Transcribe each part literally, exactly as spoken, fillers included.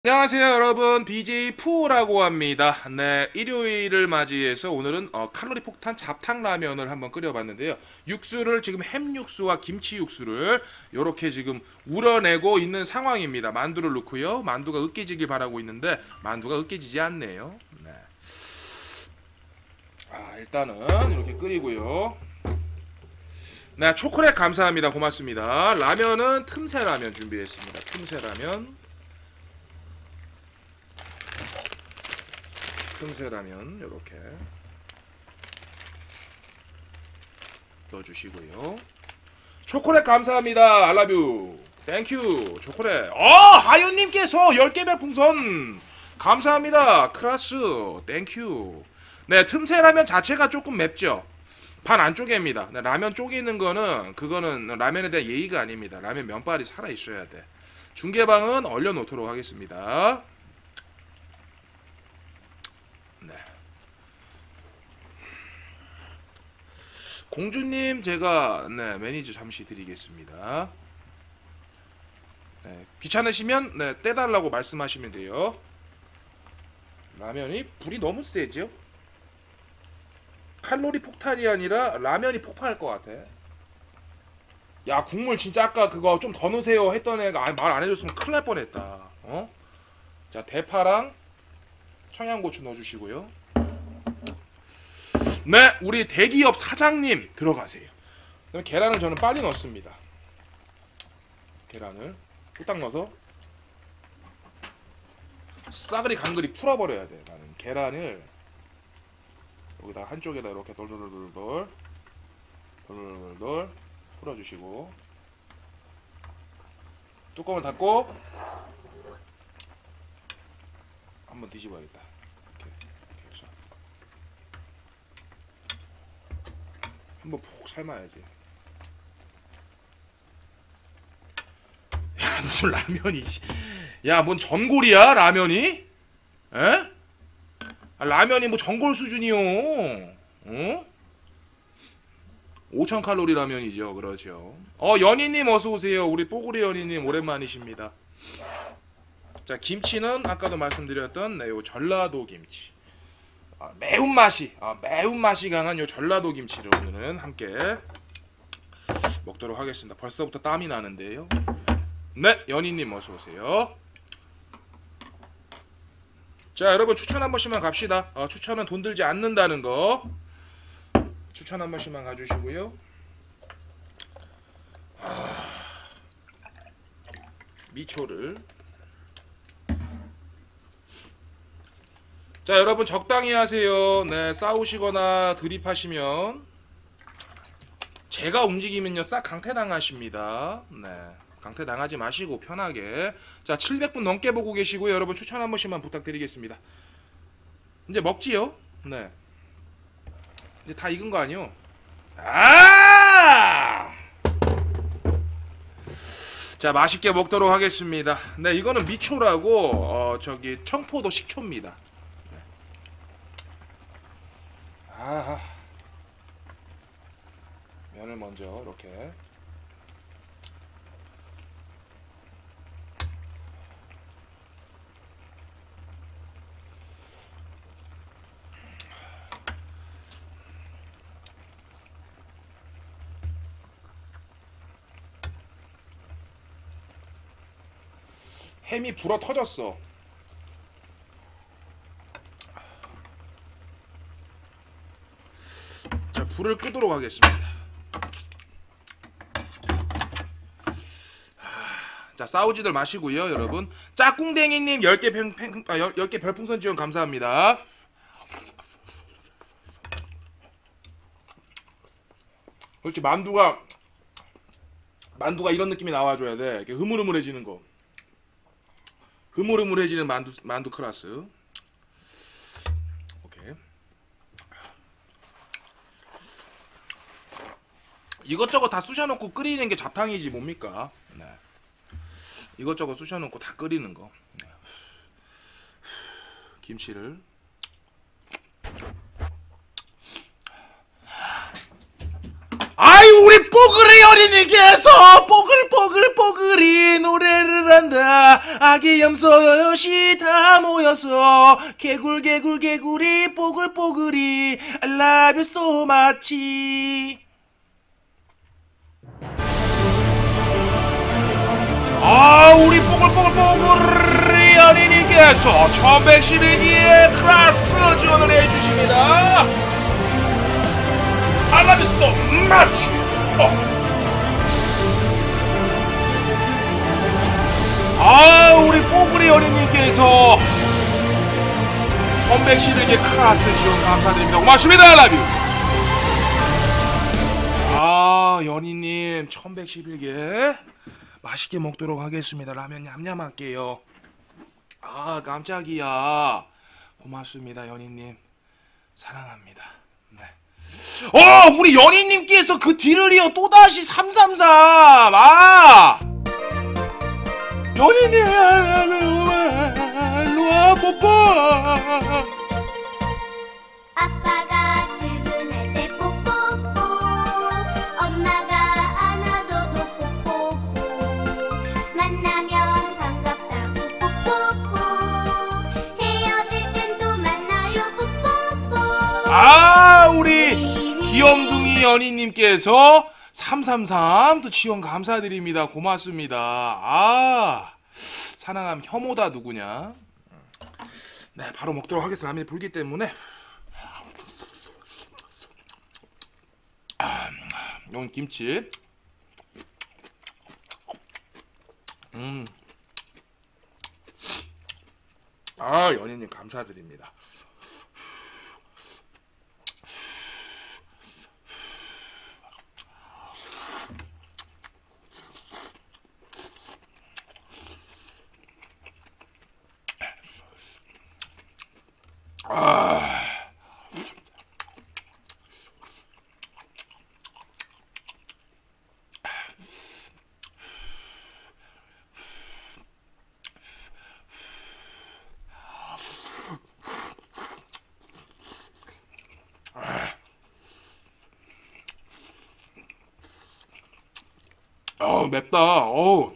안녕하세요 여러분, 비제이 푸라고 합니다. 네, 일요일을 맞이해서 오늘은 어, 칼로리 폭탄 잡탕라면을 한번 끓여봤는데요. 육수를 지금 햄 육수와 김치 육수를 이렇게 지금 우려내고 있는 상황입니다. 만두를 넣고요. 만두가 으깨지길 바라고 있는데 만두가 으깨지지 않네요. 네. 아, 일단은 이렇게 끓이고요. 네, 초콜릿 감사합니다. 고맙습니다. 라면은 틈새 라면 준비했습니다. 틈새 라면. 틈새라면 이렇게 넣어주시고요. 초콜릿 감사합니다. 알라뷰 땡큐 초콜릿. 어 하윤님께서 열 개 별풍선 감사합니다. 크라스 땡큐. 네, 틈새라면 자체가 조금 맵죠. 반 안쪽입니다. 네, 라면 쪼개는 거는 그거는 라면에 대한 예의가 아닙니다. 라면 면발이 살아있어야 돼. 중계방은 얼려놓도록 하겠습니다. 네. 공주님 제가 네, 매니저 잠시 드리겠습니다. 네, 귀찮으시면 네, 떼달라고 말씀하시면 돼요. 라면이 불이 너무 세죠? 칼로리 폭탄이 아니라 라면이 폭발할 것 같아. 야, 국물 진짜 아까 그거 좀 더 넣으세요 했던 애가 말 안 해줬으면 큰일 날 뻔했다. 어? 자, 대파랑 청양고추 넣어주시고요. 네, 우리 대기업 사장님 들어가세요. 그럼 계란을 저는 빨리 넣습니다. 계란을 뚝딱 넣어서 싸그리 강그리 풀어버려야 돼. 나는 계란을 여기다 한쪽에다 이렇게 돌돌돌돌 돌돌돌 풀어주시고 뚜껑을 닫고 한번 뒤집어야겠다. 이렇게, 이렇게 해서 한번 푹 삶아야지. 야, 무슨 라면이, 야, 뭔 전골이야 라면이? 에? 아, 라면이 뭐 전골 수준이요. 어? 오천 칼로리 라면이죠. 그렇죠. 어, 연희님 어서오세요. 우리 뽀구리 연희님 오랜만이십니다. 자, 김치는 아까도 말씀드렸던 네, 요 전라도 김치. 아, 매운맛이 아, 매운맛이 강한 요 전라도 김치를 오늘은 함께 먹도록 하겠습니다. 벌써부터 땀이 나는데요. 네, 연희님 어서오세요. 자, 여러분 추천 한 번씩만 갑시다. 어, 추천은 돈 들지 않는다는 거 추천 한 번씩만 가주시고요. 아, 미초를. 자, 여러분 적당히 하세요. 네, 싸우시거나 드립하시면 제가 움직이면요 싹 강퇴당하십니다. 네, 강퇴당하지 마시고 편하게. 자, 칠백 분 넘게 보고 계시고요. 여러분 추천 한 번씩만 부탁드리겠습니다. 이제 먹지요? 네, 이제 다 익은 거 아니요? 아! 자, 맛있게 먹도록 하겠습니다. 네, 이거는 미초라고 어, 저기 청포도 식초입니다. 아, 면을 먼저 이렇게 햄이 불어 터졌어. 자, 불을 끄도록 하겠습니다. 자, 싸우지들 마시고요, 여러분. 짝꿍댕이님 열 개 팽, 팽, 아, 열 개 별풍선 지원 감사합니다. 그렇지, 만두가 만두가 이런 느낌이 나와줘야 돼. 이렇게 흐물흐물해지는 거. 흐물흐물해지는 만두 만두 클라스. 오케이. 이것저것 다 쑤셔놓고 끓이는 게 잡탕이지 뭡니까? 네. 이것저것 쑤셔놓고 다 끓이는 거. 네. 김치를. 아이, 우리 뽀글이 어린이께서 뽀글 뽀글뽀글뽀글이 노래를 한다. 아기 염소 여럿이 다 모여서 개굴개굴개굴이 뽀글뽀글이 I love you so much. 아, 우리 뽀글뽀글뽀글 연인님께서 천백십일 기의 클래스 지원을 해주십니다. I love you so much. 어. 아, 우리 뽀글이 연인님께서 천백십일 개 클래스 지원 감사드립니다. 고맙습니다. I love you. 아, 연인님 천백십일 개 맛있게 먹도록 하겠습니다. 라면 냠냠할게요. 아, 깜짝이야. 고맙습니다, 연인님. 사랑합니다. 네. 어, 우리 연인님께서 그 뒤를 이어 또다시 삼삼삼. 아, 연인님, 일로와, 뽀뽀. 아빠가 출근할 때 뽀뽀뽀, 엄마가 안아줘도 뽀뽀뽀, 만나면 반갑다고 뽀뽀뽀, 헤어질 땐 또 만나요 뽀뽀뽀. 아, 우리 귀염둥이 연인님께서 삼삼삼 또 지원 감사드립니다. 고맙습니다. 아, 사랑함 혐오다 누구냐? 네, 바로 먹도록 하겠습니다. 라면이 불기 때문에. 아, 이건 김치. 음. 아, 연인님 감사드립니다. 아. 어, 맵다. 어우.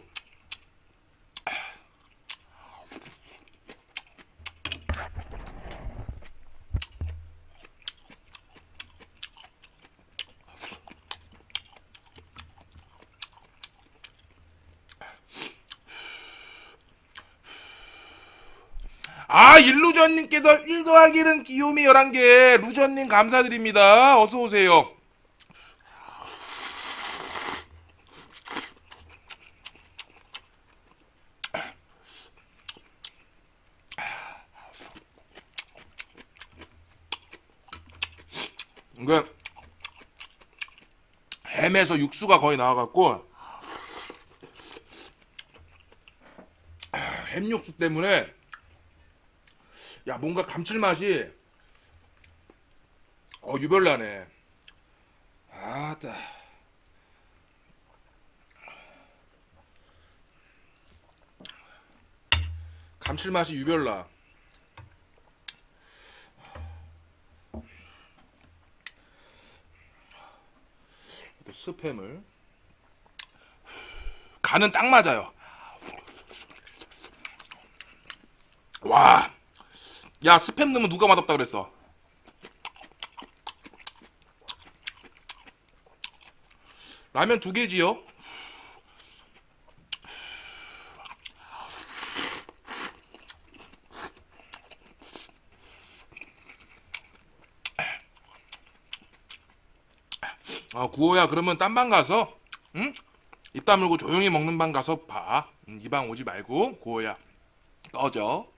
아, 일루전님께서 일 더하기 일은 귀요미 열한 개. 루전님 감사드립니다. 어서오세요. 이게 햄에서 육수가 거의 나와갖고 햄 육수 때문에 야, 뭔가 감칠맛이 어 유별나네. 아따. 감칠맛이 유별나. 스팸을 간은 딱 맞아요. 와, 야, 스팸 넣으면 누가 맛없다 그랬어. 라면 두 개지요. 아, 구호야, 그러면 딴 방 가서, 응? 입 다물고 조용히 먹는 방 가서 봐. 응, 이 방 오지 말고, 구호야. 꺼져.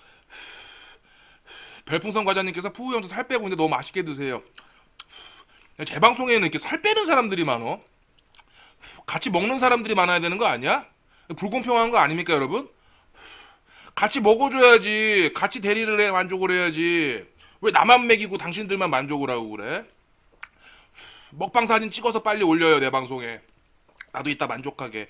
별풍선 과자님께서 푸우형도 살 빼고 있는데 너무 맛있게 드세요. 제 방송에는 이렇게 살 빼는 사람들이 많어. 같이 먹는 사람들이 많아야 되는 거 아니야? 불공평한 거 아닙니까, 여러분? 같이 먹어줘야지. 같이 대리를 해 만족을 해야지. 왜 나만 먹이고 당신들만 만족을 하고 그래? 먹방 사진 찍어서 빨리 올려요, 내 방송에. 나도 이따 만족하게.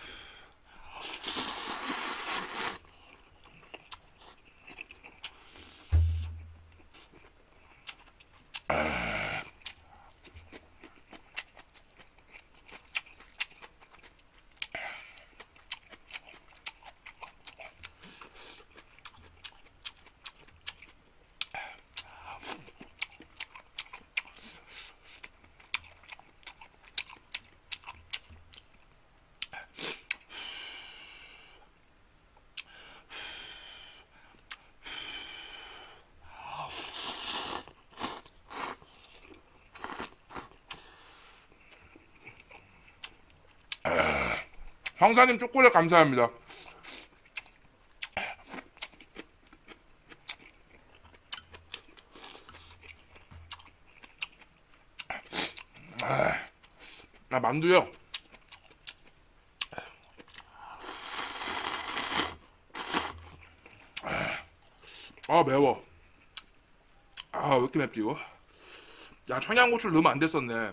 황사님 초콜릿 감사합니다. 아, 나 만두요. 아 매워. 아 왜 이렇게 맵지 이거? 야 청양고추를 넣으면 안 됐었네.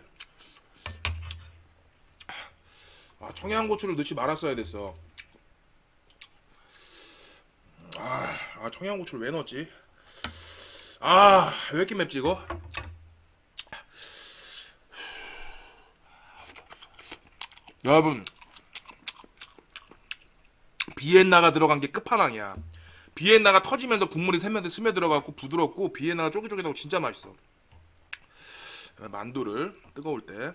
아, 청양고추를 넣지 말았어야 됐어. 아, 아 청양고추를 왜 넣었지? 아, 왜 이렇게 맵지 이거? 여러분, 비엔나가 들어간 게 끝판왕이야. 비엔나가 터지면서 국물이 스며, 스며 들어가고 부드럽고 비엔나가 쫄깃쫄깃하고 진짜 맛있어. 만두를 뜨거울 때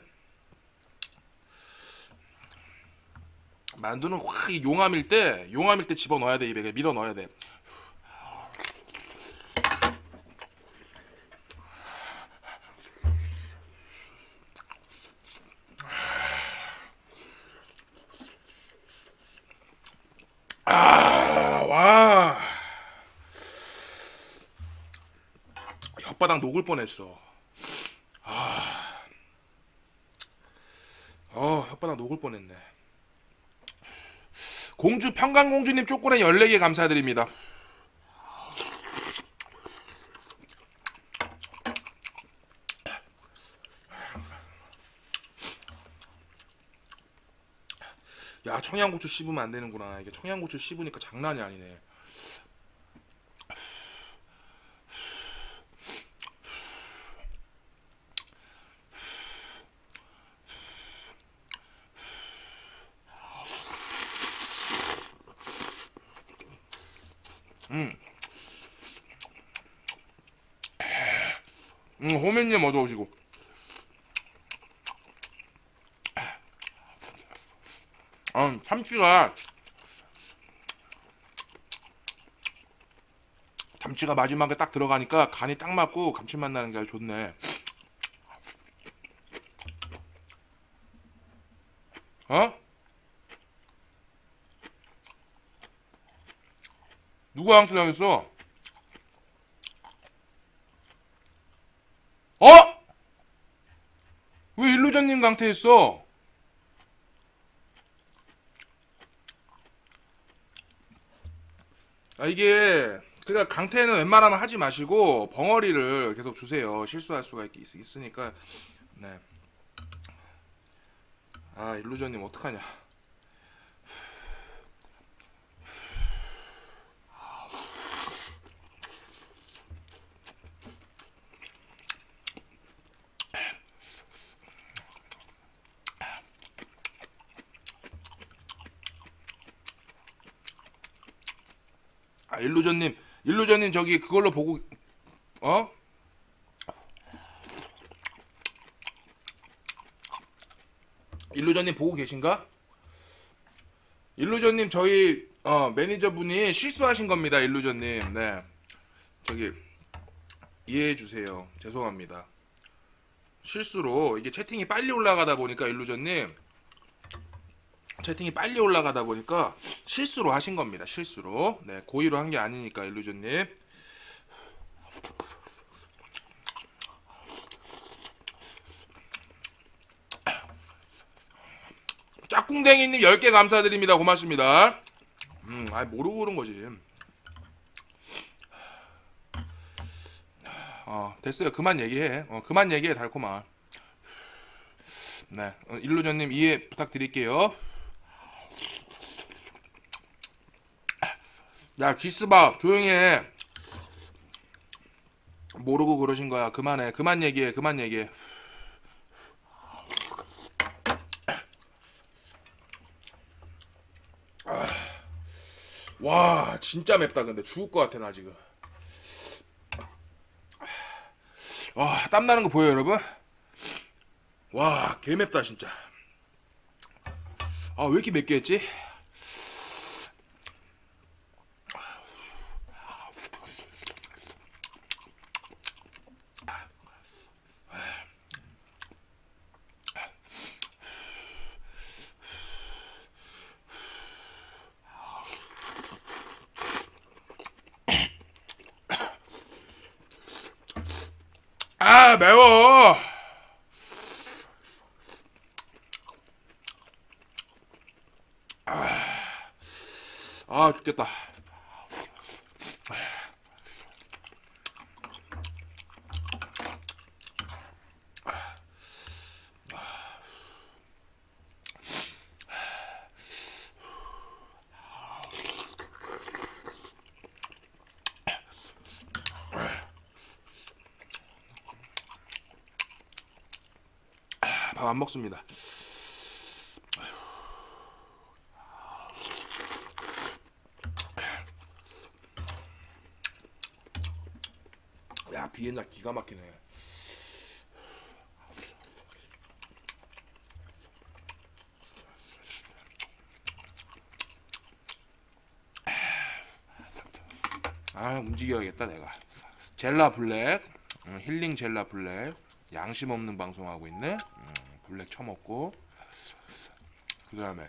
만두는 확 용암일 때 용암일 때 집어 넣어야 돼. 입에 밀어 넣어야 돼. 아, 와. 혓바닥 녹을 뻔했어. 아. 어, 혓바닥 녹을 뻔했네. 공주 평강공주님 초콜릿 열네 개 감사드립니다. 야 청양고추 씹으면 안 되는구나. 이게 청양고추 씹으니까 장난이 아니네. 음. 음, 호민님 어서 오시고. 어, 참치가 참치가 마지막에 딱 들어가니까 간이 딱 맞고 감칠맛 나는 게 아주 좋네. 어? 누가 항투 당했어? 어? 왜 일루전님 강퇴했어? 아 이게 그니까 강퇴는 웬만하면 하지 마시고 벙어리를 계속 주세요. 실수할 수가 있, 있, 있으니까. 네. 아 일루전님 어떡하냐. 아 일루전님 일루전님 저기 그걸로 보고 어? 일루전님 보고 계신가? 일루전님 저희 어 매니저분이 실수하신 겁니다. 일루전님. 네 저기 이해해 주세요. 죄송합니다. 실수로 이게 채팅이 빨리 올라가다 보니까 일루전님 채팅이 빨리 올라가다 보니까 실수로 하신 겁니다. 실수로. 네, 고의로 한 게 아니니까 일루전님. 짝꿍댕이님 열 개 감사드립니다. 고맙습니다. 음, 아 모르고 그런 거지. 어, 됐어요. 그만 얘기해. 어, 그만 얘기해, 달콤아. 네, 어, 일루전님 이해 부탁드릴게요. 야, 쥐스밥 조용히 해. 모르고 그러신 거야. 그만해. 그만 얘기해. 그만 얘기해. 아, 와, 진짜 맵다. 근데 죽을 것 같아 나 지금. 와, 땀 나는 거 보여요, 여러분? 와, 개 맵다 진짜. 아, 왜 이렇게 맵게 했지? 아, 매워. 아, 아 죽겠다. 밥 안 먹습니다. 야, 비엔나 기가 막히네. 아, 움직여야겠다 내가. 젤라 블랙, 음, 힐링 젤라 블랙. 양심 없는 방송하고 있네. 음, 블랙 처먹고, 그 다음에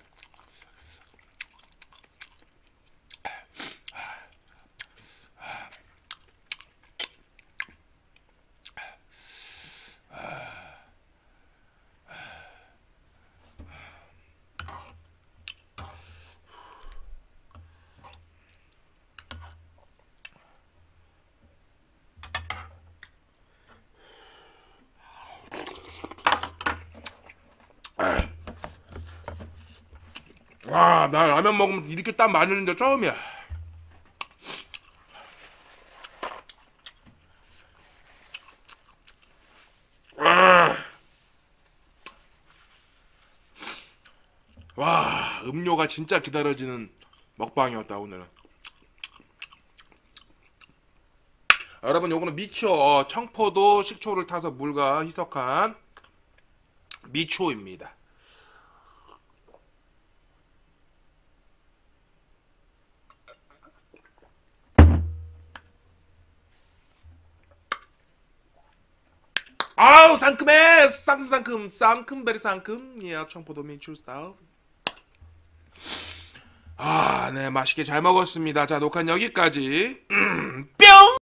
와, 나 라면 먹으면 이렇게 땀 많이 흘리는 게 처음이야. 와, 와, 음료가 진짜 기다려지는 먹방이었다 오늘은. 여러분, 요거는 미초, 청포도 식초를 타서 물과 희석한 미초입니다. 아우, 상큼해. 상큼상큼 상큼베리 상큼. 예, 청포도 미초 스타일. 아, 네, 맛있게 잘 먹었습니다. 자, 녹화는 여기까지.